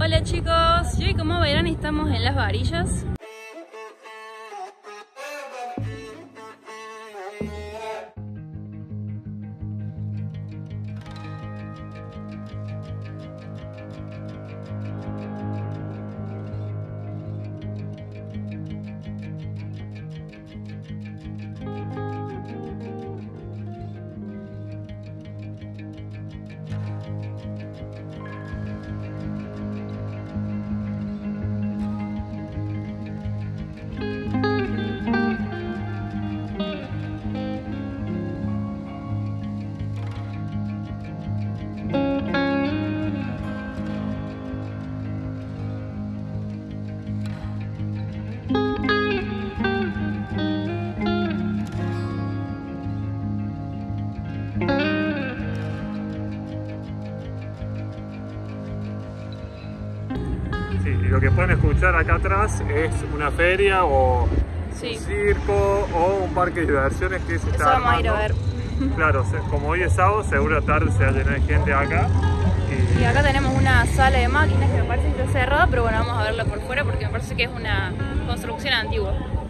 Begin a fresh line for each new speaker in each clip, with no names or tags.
Hola chicos, y hoy como verán estamos en Las Varillas.
Sí, y lo que pueden escuchar acá atrás es una feria o
Sí.
un circo o un parque de diversiones que se está
Eso vamos a ir a
armando.
ver.
Claro, como hoy es sábado, seguro la tarde se va a llenar de gente acá.
Y acá tenemos una sala de máquinas que me parece que está cerrada, pero bueno, vamos a verla por fuera porque me parece que es una construcción antigua.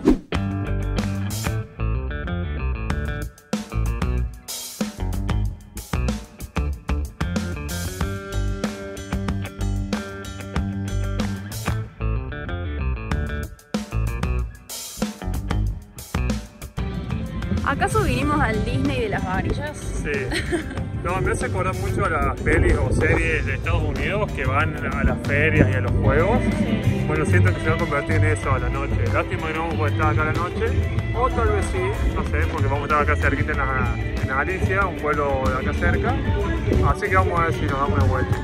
¿Acaso vinimos al Disney de Las Varillas?
Sí. No, me hace acordar mucho a las pelis o series de Estados Unidos que van a las ferias y a los juegos.
Sí.
Bueno, siento que se va a convertir en eso a la noche. Lástima que no vamos a poder estar acá a la noche. O tal vez sí, no sé, porque vamos a estar acá cerquita en Alicia, un pueblo de acá cerca. Así que vamos a ver si nos damos una vuelta.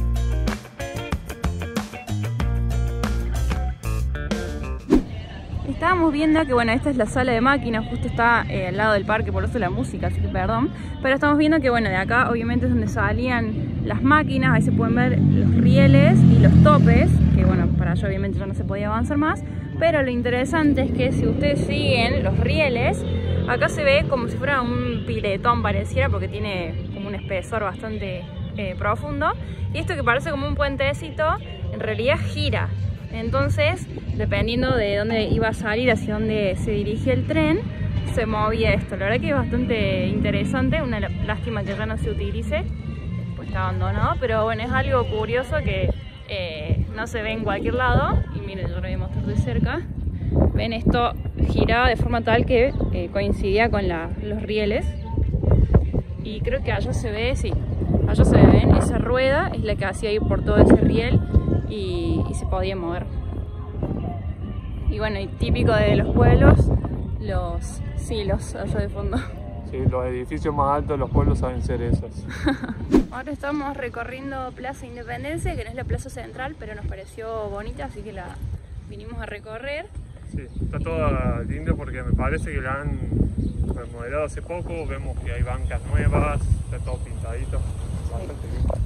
Estábamos viendo que bueno, esta es la sala de máquinas, justo está al lado del parque, por eso la música, así que perdón. Pero estamos viendo que bueno, de acá obviamente es donde salían las máquinas, ahí se pueden ver los rieles y los topes, que bueno, para allá obviamente ya no se podía avanzar más. Pero lo interesante es que si ustedes siguen los rieles, acá se ve como si fuera un piletón pareciera, porque tiene como un espesor bastante profundo. Y esto que parece como un puentecito, en realidad gira. Entonces, dependiendo de dónde iba a salir, hacia dónde se dirigía el tren, se movía esto. La verdad que es bastante interesante, una lástima que ya no se utilice, pues está abandonado, pero bueno, es algo curioso que no se ve en cualquier lado. Y miren, yo lo voy a mostrar de cerca. Ven, esto giraba de forma tal que coincidía con los rieles. Y creo que allá se ve, sí, allá se ve, ven, esa rueda es la que hacía ir por todo ese riel. Y se podía mover. Y bueno, y típico de los pueblos, los silos allá de fondo.
Sí, los edificios más altos de los pueblos saben ser esos.
Ahora estamos recorriendo Plaza Independencia, que no es la plaza central, pero nos pareció bonita, así que la vinimos a recorrer.
Sí, está todo lindo porque me parece que la han remodelado hace poco. Vemos que hay bancas nuevas, está todo pintadito, bastante lindo.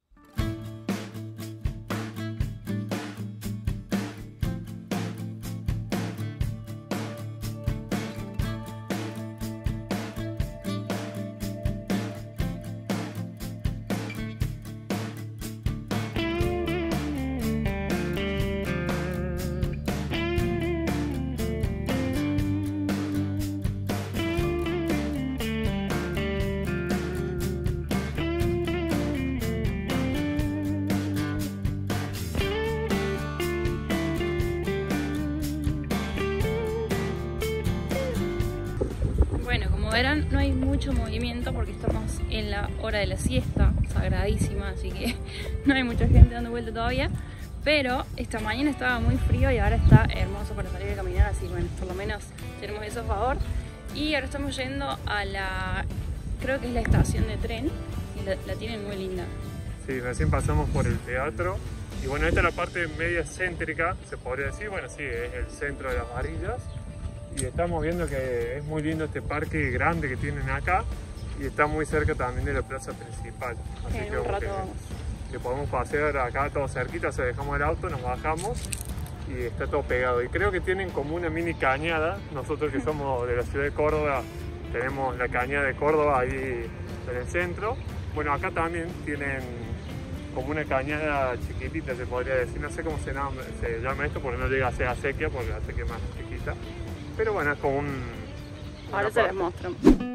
Bueno, como verán, no hay mucho movimiento porque estamos en la hora de la siesta, sagradísima, así que no hay mucha gente dando vuelta todavía. Pero esta mañana estaba muy frío y ahora está hermoso para salir a caminar, así que bueno, por lo menos tenemos eso a favor. Y ahora estamos yendo a creo que es la estación de tren, y la tienen muy linda.
Sí, recién pasamos por el teatro. Y bueno, esta es la parte media céntrica, se podría decir. Bueno, sí, es el centro de Las Varillas. Y estamos viendo que es muy lindo este parque grande que tienen acá. Y está muy cerca también de la plaza principal. Así
En un rato vamos.
Que podemos pasear acá todo cerquita, o sea, dejamos el auto, nos bajamos y está todo pegado. Y creo que tienen como una mini cañada. Nosotros que somos de la ciudad de Córdoba, tenemos la cañada de Córdoba ahí en el centro. Bueno, acá también tienen como una cañada chiquitita, se podría decir. No sé cómo se llama esto porque no llega a ser acequia, porque la acequia es más chiquita. Pero bueno, es como un...
Ahora se les muestro.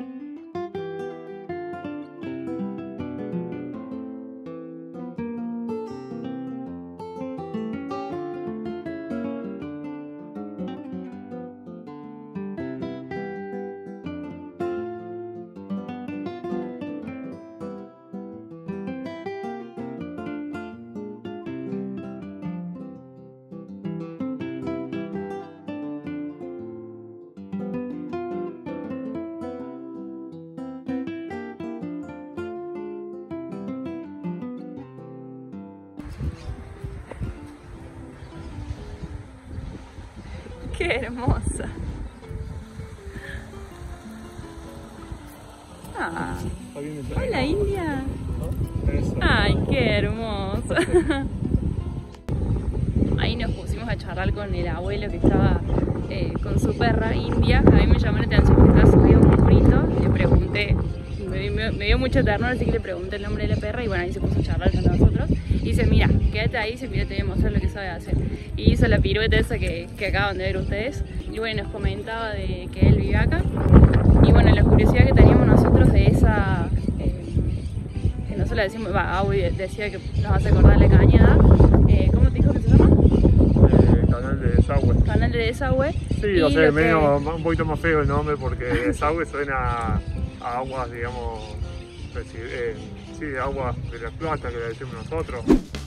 Qué hermosa. Ah, hola India. Ay, qué hermosa. Ahí nos pusimos a charlar con el abuelo que estaba con su perra India. A mí me llamó la atención porque estaba subido a un burrito. Le pregunté, me dio mucha ternura, así que le pregunté el nombre de la perra y bueno, ahí se puso a charlar con nosotros. Y dice, mira, quédate ahí, dice, mira, te voy a mostrar lo que sabe hacer. Y hizo la pirueta esa que acaban de ver ustedes. Y bueno, nos comentaba de que él vive acá. Y bueno, la curiosidad que teníamos nosotros de esa... que nosotros le decimos, Aui decía que nos hace acordar la cañada. ¿Cómo te dijo que se llama?
Canal de desagüe.
Canal de desagüe.
Sí, o sea, un poquito más feo el nombre porque desagüe suena a aguas, digamos, sí, aguas de la plata que le decimos nosotros.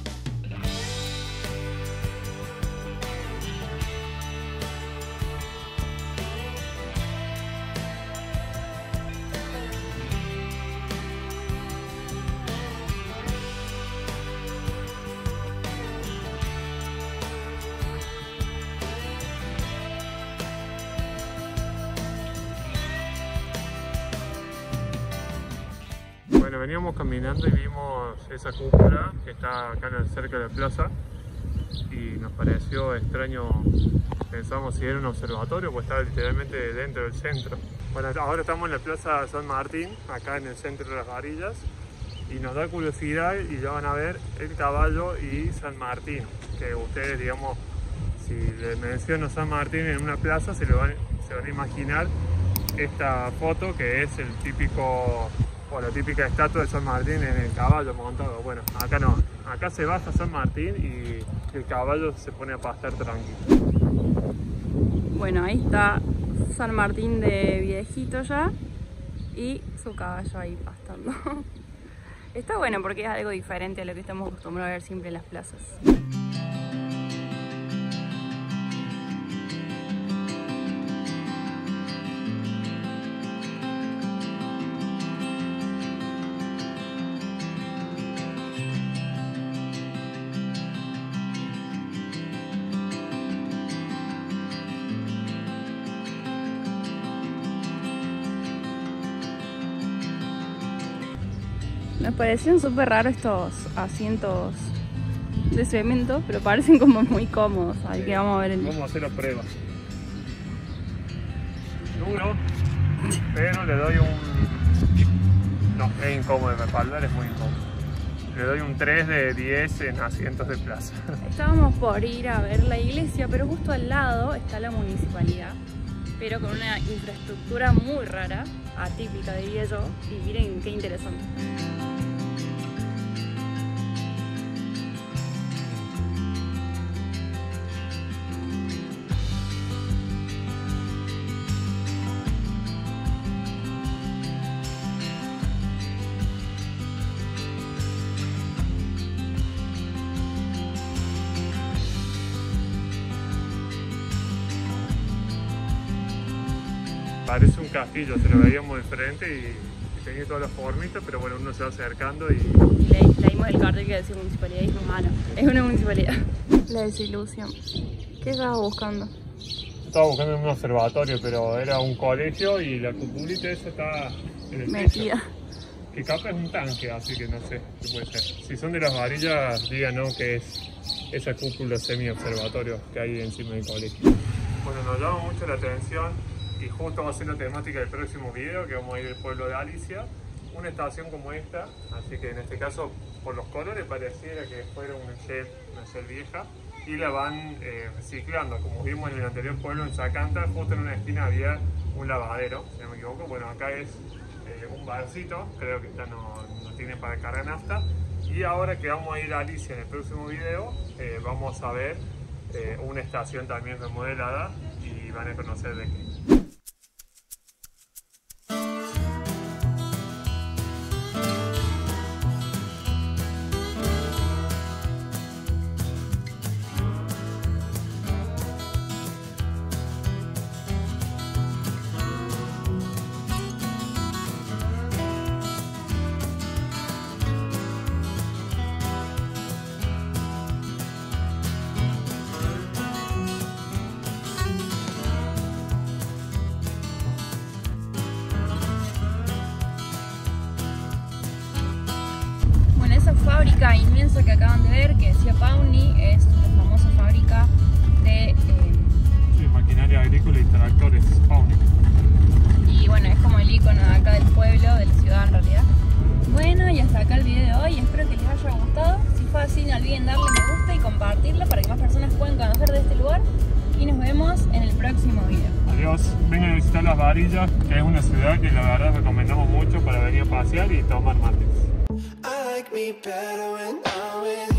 Bueno, veníamos caminando y vimos esa cúpula que está acá cerca de la plaza y nos pareció extraño, pensamos si era un observatorio pues estaba literalmente dentro del centro. Bueno, ahora estamos en la plaza San Martín, acá en el centro de las Varillas, y nos da curiosidad y ya van a ver el caballo y San Martín, que ustedes, digamos, si les menciono San Martín en una plaza se van a imaginar esta foto que es el típico... o la típica estatua de San Martín en el caballo montado. Bueno, acá no, acá se baja San Martín y el caballo se pone a pastar tranquilo.
Bueno, ahí está San Martín de viejito ya y su caballo ahí pastando. Está bueno porque es algo diferente a lo que estamos acostumbrados a ver siempre en las plazas. Me parecieron súper raros estos asientos de cemento, pero parecen como muy cómodos. Así que vamos a ver
Vamos a hacer la prueba. Duro, pero le doy un... No, es incómodo, me espaldar es muy incómodo. Le doy un 3 de 10 en asientos de plaza.
Estábamos por ir a ver la iglesia, pero justo al lado está la municipalidad, pero con una infraestructura muy rara, atípica diría yo, y miren qué interesante.
Parece un castillo, se lo veíamos diferente y tenía todas las formitas, pero bueno, uno se va acercando y...
Leímos el cartel que decía municipalidad y dijimos, no, es una municipalidad. La desilusión. ¿Qué estabas buscando?
Estaba buscando en un observatorio, pero era un colegio y la cupulita esa está en el
metida.
techo. Que capaz es un tanque, así que no sé qué puede ser. Si son de las Varillas, díganos que es esa cúpula semi-observatorio que hay encima del colegio. Bueno, nos llama mucho la atención y justo va a ser la temática del próximo video, que vamos a ir al pueblo de Alicia, una estación como esta, así que en este caso por los colores pareciera que fuera una Shell vieja, y la van reciclando. Como vimos en el anterior pueblo, en Sacanta, justo en una esquina había un lavadero, si no me equivoco. Bueno, acá es un barcito, creo que ya no tiene para cargar nafta. Y ahora que vamos a ir a Alicia en el próximo video, vamos a ver una estación también remodelada y van a conocer de qué.
Fábrica inmensa que acaban de ver, que decía Pauni, es la famosa fábrica de
maquinaria agrícola y tractores Pauni.
Y bueno, es como el icono de acá del pueblo, de la ciudad en realidad. Bueno, y hasta acá el video de hoy, espero que les haya gustado. Si fue así, no olviden darle me gusta y compartirlo para que más personas puedan conocer de este lugar. Y nos vemos en el próximo video.
Adiós, vengan a visitar Las Varillas, que es una ciudad que la verdad recomendamos mucho para venir a pasear y tomar mates.
Me better when I'm with